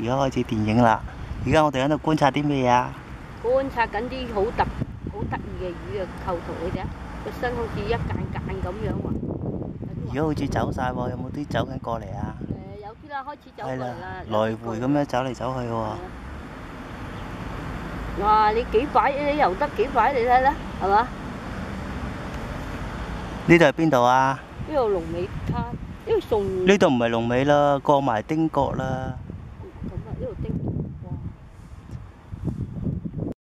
家開始電影啦。而家我哋喺度觀察啲咩啊？ 觀察緊啲好得意嘅魚嘅構圖嘅啫，個身好似一間咁樣喎。 而家好似走晒喎，有冇啲走緊過嚟啊？ 有啲啦，開始走過嚟啦， 來回咁樣走嚟走去喎。 哇！你幾快？你游得幾快？你睇啦，係嘛？ 呢度係邊度啊？ 呢度龍尾灘，呢度送。 呢度唔係龍尾啦，過埋丁角啦。